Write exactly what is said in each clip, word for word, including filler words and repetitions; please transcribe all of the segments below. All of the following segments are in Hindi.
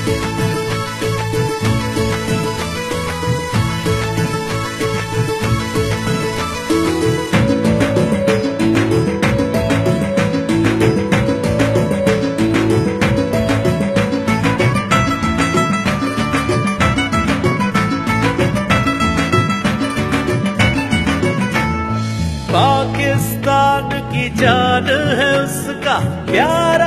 पाकिस्तान की जान है उसका प्यारा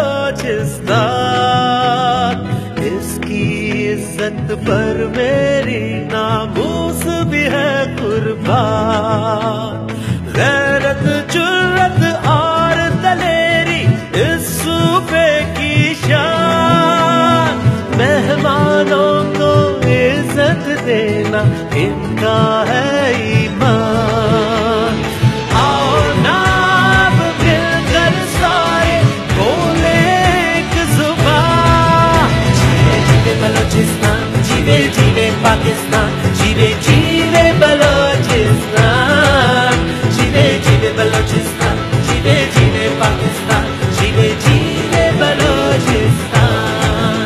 बलोचिस्तान, इसकी इज्जत पर मेरी नामूस भी है कुर्बान। गैरत जुर्रत और दलेरी इस सूबे की शान, मेहमानों को इज्जत देना इनका है ईमान। जीवे जीवे पाकिस्तान, जीवे जीवे बलोचिस्तान, जीवे जीवे बलोचिस्तान, जीवे जीवे पाकिस्तान, जीवे जीवे बलोचिस्तान।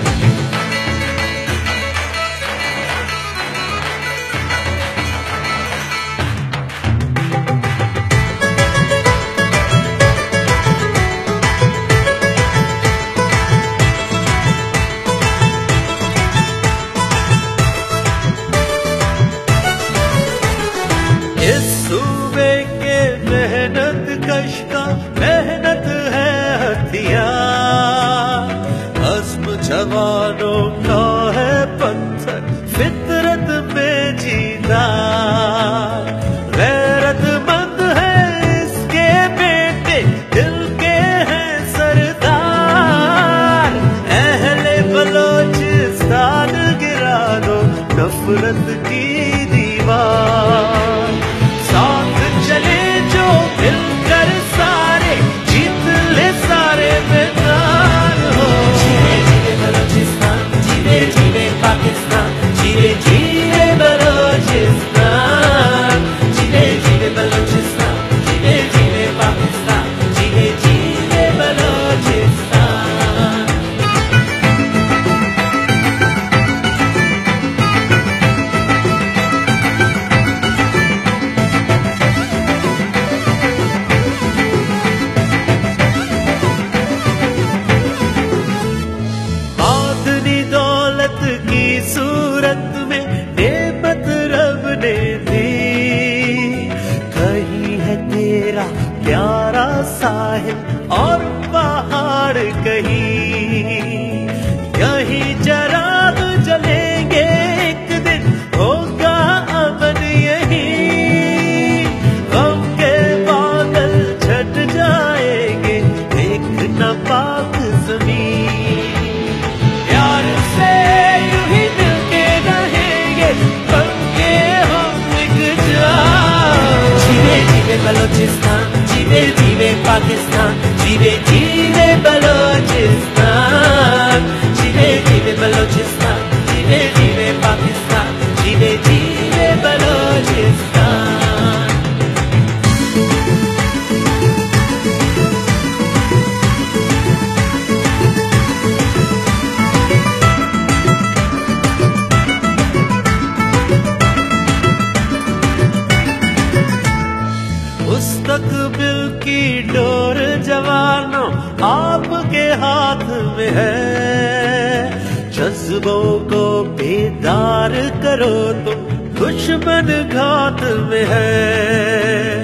इस सूबे के मेहनत कश का मेहनत है हथियार, अज़्म जवानों का है पत्थर फितरत में जीता। गैरतमंद है इसके बेटे दिल के हैं सरदार, अहले बलोचिस्तान गिरा दो नफरत की दीवार। साथ चले जो मिलकर सारे, जीत ले सारे मैदान हो। जीवे जीवे बलोचिस्तान, जीवे जीवे पाकिस्तान, जीवे जीवे बलोचिस्तान, जीवे जीवे बलोचिस्तान, जीवे जीवे पाकिस्तान, जीवे जीवे बलोचिस्तान। की सूरत में नेमत रब ने दी, कहीं है तेरा प्यारा साहिल और पहाड़ कहीं, यहीं चराग जलेंगे एक दिन होगा अमन यहीं। गम के बादल छट जाएंगे एक न पाक ज़मीन, प्यार से बलोचिस्तान, जीवे जीवे पाकिस्तान, जीवे जीवे बलोचिस्तान, जीवे जीवे बलोचिस्तान, जीवे जीवे पाकिस्तान, जीवे जीवे बलोचिस्तान। मुस्तकबिल की डोर जवानों आपके हाथ में है, जज्बों को बेदार करो तो दुश्मन घात में है।